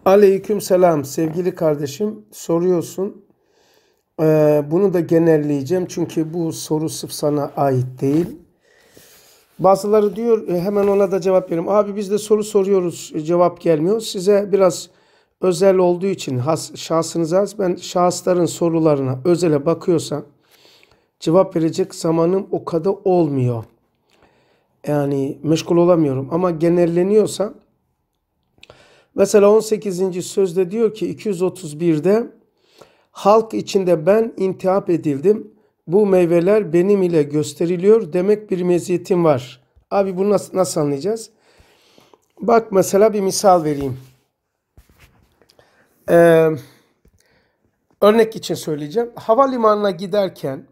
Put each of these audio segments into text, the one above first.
Aleyküm selam sevgili kardeşim, soruyorsun. Bunu da genelleyeceğim çünkü bu soru sırf sana ait değil. Bazıları diyor, hemen ona da cevap vereyim. Abi biz de soru soruyoruz, cevap gelmiyor. Size biraz özel olduğu için şahsınız az. Ben şahısların sorularına özele bakıyorsam cevap verecek zamanım o kadar olmuyor. Yani meşgul olamıyorum ama genelleniyorsa mesela 18. sözde diyor ki 231'de halk içinde ben intihap edildim. Bu meyveler benim ile gösteriliyor. Demek bir meziyetim var. Abi bunu nasıl anlayacağız? Bak mesela bir misal vereyim. Örnek için söyleyeceğim. Havalimanına giderken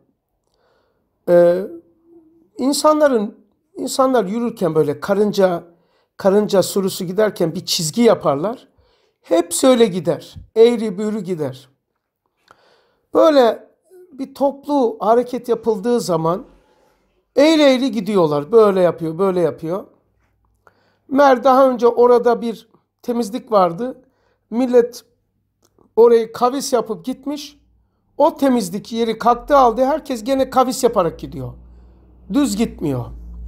insanlar yürürken böyle karınca sürüsü giderken bir çizgi yaparlar. Hep öyle gider. Eğri büğrü gider. Böyle bir toplu hareket yapıldığı zaman eğri eğri gidiyorlar. Böyle yapıyor, böyle yapıyor. Daha önce orada bir temizlik vardı. Millet orayı kavis yapıp gitmiş. O temizlik yeri kalktı aldı. Herkes gene kavis yaparak gidiyor. Düz gitmiyor.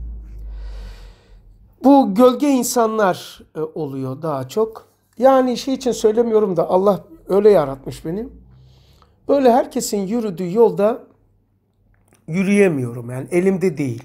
Bu gölge insanlar oluyor daha çok. Yani şey için söylemiyorum da Allah öyle yaratmış beni. Böyle herkesin yürüdüğü yolda yürüyemiyorum. Yani elimde değil.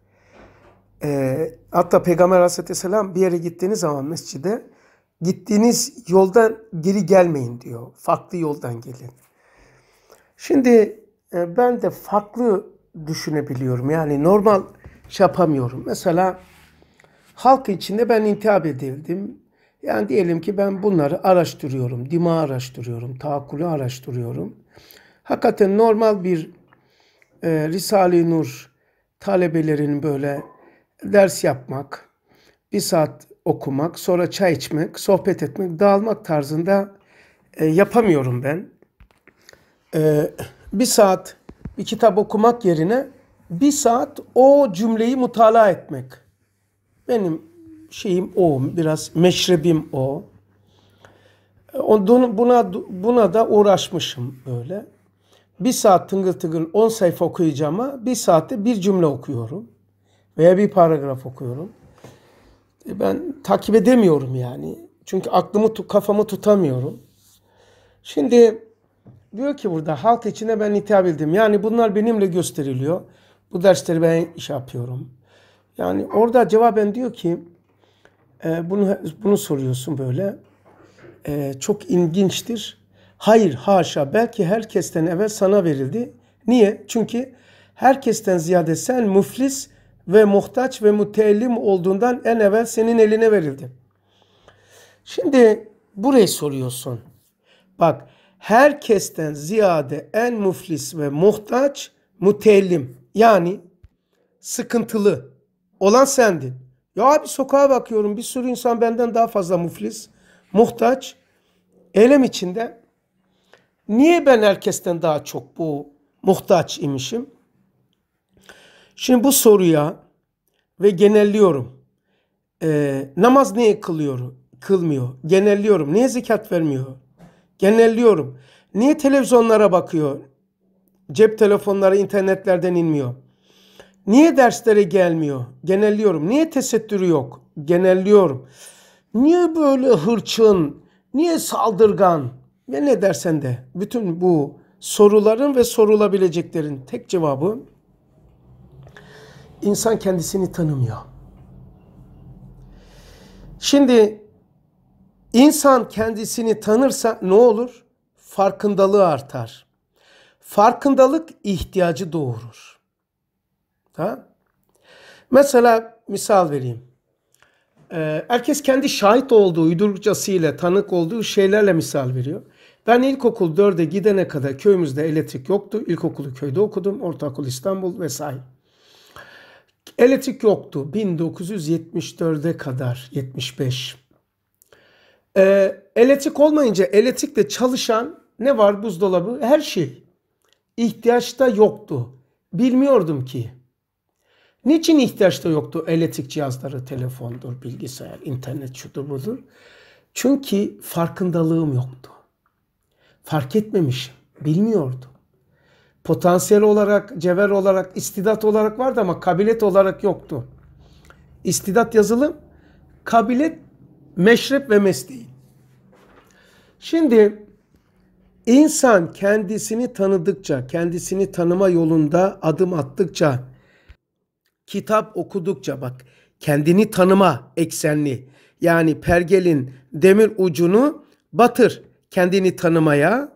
Hatta Peygamber Aleyhisselam bir yere gittiğiniz zaman mescide gittiğiniz yoldan geri gelmeyin diyor. Farklı yoldan gelin. Şimdi ben de farklı düşünebiliyorum. Yani normal şey yapamıyorum. Mesela halk içinde ben intihap edildim. Yani diyelim ki ben bunları araştırıyorum. Dima araştırıyorum. Tahakkülü araştırıyorum. Hakikaten normal bir Risale-i Nur talebelerinin böyle ders yapmak, bir saat okumak, sonra çay içmek, sohbet etmek, dağılmak tarzında yapamıyorum ben. Bir saat bir kitap okumak yerine bir saat o cümleyi mutalaa etmek. Benim şeyim o, biraz meşrebim o. Buna da uğraşmışım böyle. Bir saat tıngıl tıngıl 10 sayfa okuyacağıma bir saatte bir cümle okuyorum. Veya bir paragraf okuyorum. Ben takip edemiyorum yani. Çünkü kafamı tutamıyorum. Şimdi diyor ki burada halk içine ben hitap edildim. Yani bunlar benimle gösteriliyor. Bu dersleri ben iş yapıyorum. Yani orada cevaben diyor ki bunu soruyorsun böyle. Çok ilginçtir. Hayır, haşa. Belki herkesten evvel sana verildi. Niye? Çünkü herkesten ziyade sen müflis ve muhtaç ve müteellim olduğundan en evvel senin eline verildi. Şimdi burayı soruyorsun. Bak, herkesten ziyade en müflis ve muhtaç, müteellim. Yani sıkıntılı olan sendin. Ya abi sokağa bakıyorum bir sürü insan benden daha fazla müflis, muhtaç, elem içinde. Niye ben herkesten daha çok bu muhtaç imişim? Şimdi bu soruya ve genelliyorum. Namaz niye kılmıyor? Genelliyorum. Niye zekat vermiyor? Genelliyorum. Niye televizyonlara bakıyor? Cep telefonları internetlerden inmiyor. Niye derslere gelmiyor? Genelliyorum. Niye tesettürü yok? Genelliyorum. Niye böyle hırçın? Niye saldırgan? Ve ne dersen de bütün bu soruların ve sorulabileceklerin tek cevabı insan kendisini tanımıyor. Şimdi insan kendisini tanırsa ne olur? Farkındalığı artar. Farkındalık ihtiyacı doğurur. Ha? Mesela misal vereyim. Herkes kendi şahit olduğu uydurukçasıyla tanık olduğu şeylerle misal veriyor. Ben ilkokul 4'e gidene kadar köyümüzde elektrik yoktu. İlkokulu köyde okudum. Ortaokul İstanbul vesaire. Elektrik yoktu 1974'e kadar, 75. Elektrik olmayınca elektrikle çalışan ne var? Buzdolabı, her şey. İhtiyaçta yoktu. Bilmiyordum ki. Niçin ihtiyaçta yoktu elektrik cihazları, telefondur, bilgisayar, internet şudur budur? Çünkü farkındalığım yoktu. Fark etmemişim. Bilmiyordum. Potansiyel olarak, cevher olarak, istidat olarak vardı ama kabiliyet olarak yoktu. İstidat yazılım, kabiliyet, meşrep ve mesleği. Şimdi insan kendisini tanıdıkça, kendisini tanıma yolunda adım attıkça, kitap okudukça, bak kendini tanıma eksenli, yani pergelin demir ucunu batır kendini tanımaya,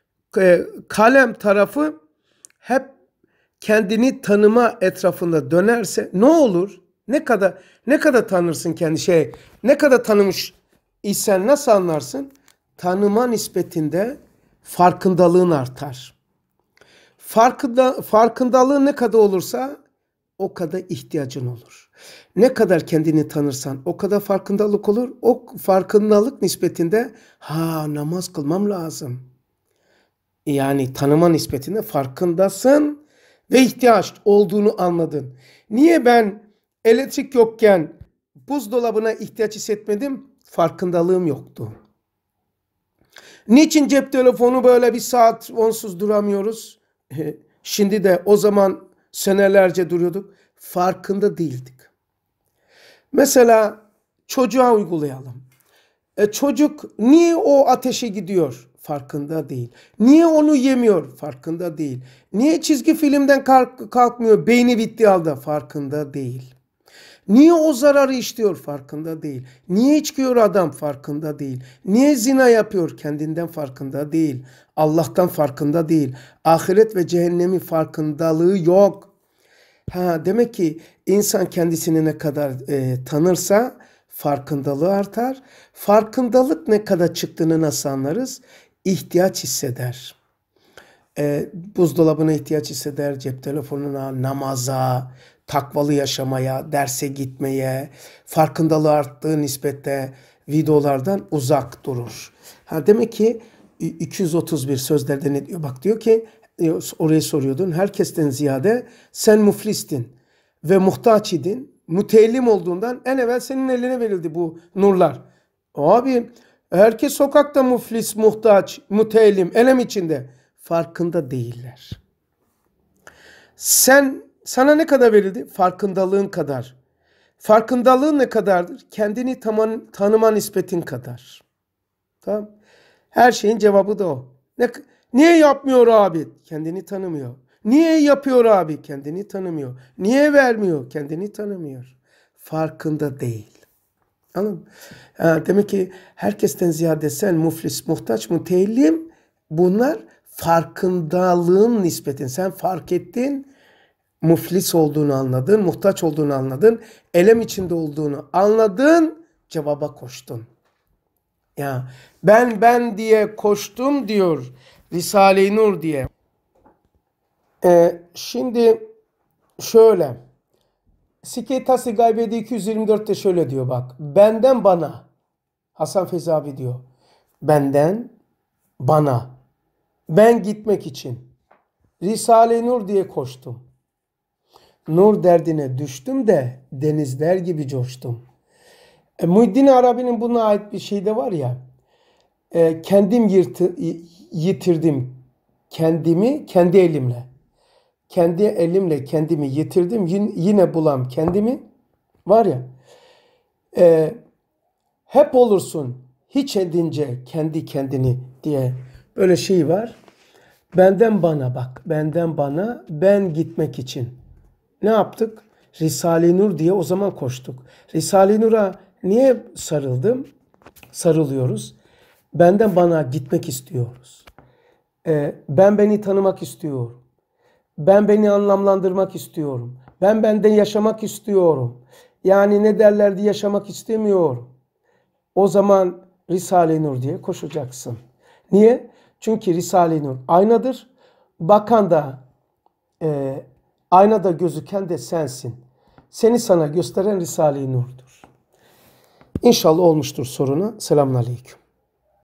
kalem tarafı hep kendini tanıma etrafında dönerse ne olur? Ne kadar tanırsın kendi ne kadar tanımış isen nasıl anlarsın? Tanıma nispetinde farkındalığın artar. Farkındalığın ne kadar olursa o kadar ihtiyacın olur. Ne kadar kendini tanırsan o kadar farkındalık olur. O farkındalık nispetinde namaz kılmam lazım. Yani tanıma nispetinde farkındasın ve ihtiyaç olduğunu anladın. Niye ben elektrik yokken buzdolabına ihtiyaç hissetmedim? Farkındalığım yoktu. Niçin cep telefonu böyle bir saat onsuz duramıyoruz? Şimdi de o zaman senelerce duruyorduk. Farkında değildik. Mesela çocuğa uygulayalım. Çocuk niye o ateşe gidiyor? Farkında değil. Niye onu yemiyor? Farkında değil. Niye çizgi filmden kalkmıyor? Beyni bittiği halde farkında değil. Niye o zararı işliyor? Farkında değil. Niye içkiyor adam? Farkında değil. Niye zina yapıyor? Kendinden farkında değil. Allah'tan farkında değil. Ahiret ve cehennemin farkındalığı yok. Demek ki insan kendisini ne kadar tanırsa farkındalığı artar. Farkındalık ne kadar çıktığını nasıl anlarız? İhtiyaç hisseder. Buzdolabına ihtiyaç hisseder, cep telefonuna, namaza, takvalı yaşamaya, derse gitmeye, farkındalığı arttığı nispette videolardan uzak durur. Demek ki 231 sözlerde ne diyor? Bak diyor ki, oraya soruyordun, herkesten ziyade sen muflistin ve muhtaç idin. Müteellim olduğundan en evvel senin eline verildi bu nurlar. Abi herkes sokakta muflis, muhtaç, müteellim, elem içinde. Farkında değiller. Sana ne kadar verildi? Farkındalığın kadar. Farkındalığın ne kadardır? Kendini tanıma nispetin kadar. Tamam. Her şeyin cevabı da o. Niye yapmıyor abi? Kendini tanımıyor. Niye yapıyor abi? Kendini tanımıyor. Niye vermiyor? Kendini tanımıyor. Farkında değil. Anladın mı? Demek ki herkesten ziyade sen muflis, muhtaç, müteellim, bunlar farkındalığın nispetin. Sen fark ettin, muflis olduğunu anladın, muhtaç olduğunu anladın, elem içinde olduğunu anladın, cevaba koştun. Ya ben diye koştum diyor Risale-i Nur diye. Şimdi şöyle, Siketası Gaybedi 224'te şöyle diyor bak. Benden bana, Hasan Feyzi abi diyor. Benden bana, ben gitmek için Risale-i Nur diye koştum. Nur derdine düştüm de denizler gibi coştum. Muhyiddin Arabi'nin buna ait bir şey de var ya. Kendim yitirdim kendimi kendi elimle. Kendi elimle kendimi yitirdim. Yine bulam kendimi. Var ya. Hep olursun hiç edince kendi kendini diye böyle şey var. Benden bana bak. Benden bana, ben gitmek için. Ne yaptık? Risale-i Nur diye o zaman koştuk. Risale-i Nur'a niye sarıldım? Sarılıyoruz. Benden bana gitmek istiyoruz. Ben beni tanımak istiyorum. Ben beni anlamlandırmak istiyorum. Ben benden yaşamak istiyorum. Yani ne derlerdi, yaşamak istemiyorum. O zaman Risale-i Nur diye koşacaksın. Niye? Çünkü Risale-i Nur aynadır. Bakan da aynada gözüken de sensin. Seni sana gösteren Risale-i Nur'dur. İnşallah olmuştur soruna. Selamünaleyküm.